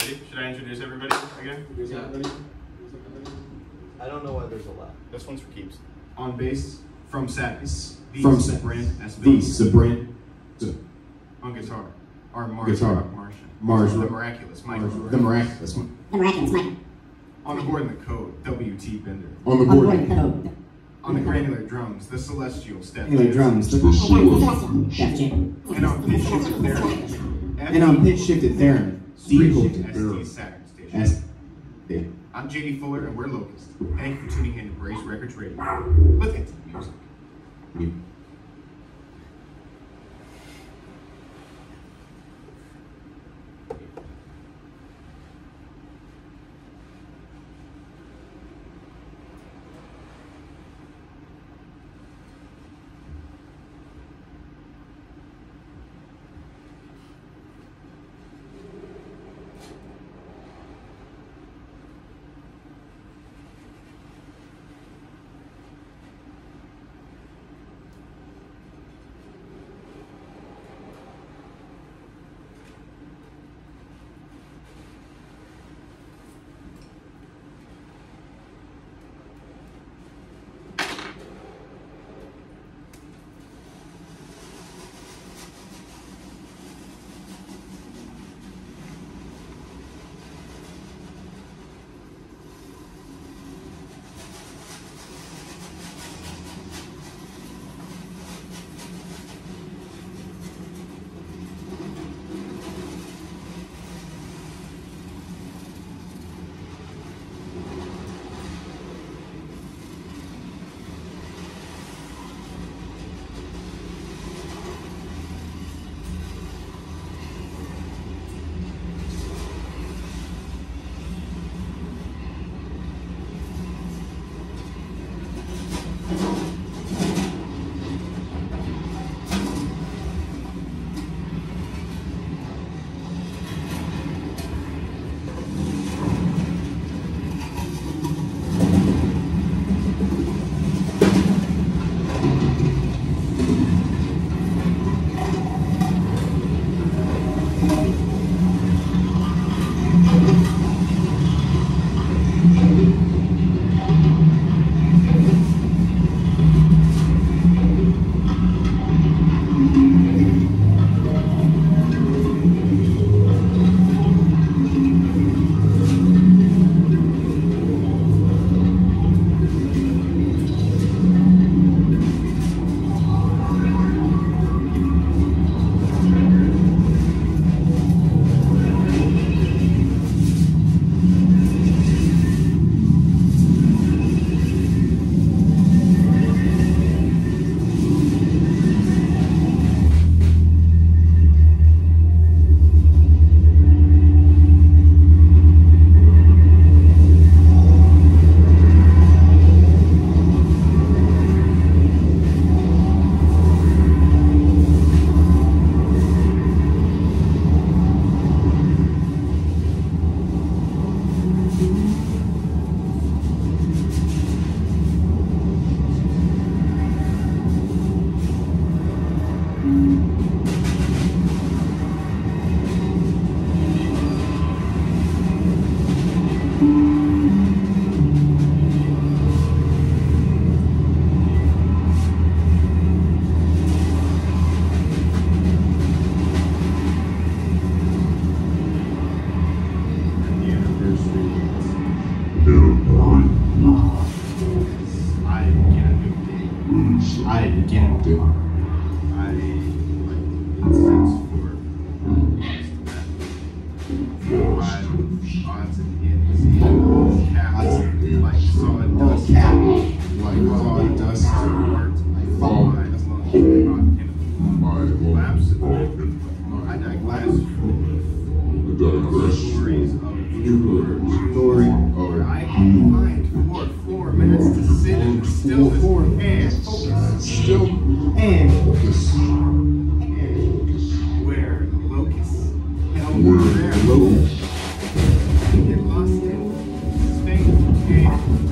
Should I introduce everybody again? Yeah. I don't know why there's a lot. This one's for keeps. On bass, from Sadness. From Sabrina The Sabrina. On guitar. Our Guitar. Martian. The Miraculous Michael. The Miraculous. The Miraculous Michael. On the board and the code, W.T. Bender. On the board. On the granular drums, the Celestial Steph. Granular drums. And And on pitch shifted therapy. And on pitch shifted theremin. SD Saturn Station. Yeah. I'm JD Fuller and we're Locust. Thank you for tuning in to Brace Records Radio. Let's get to the music. Yeah. Get lost in space.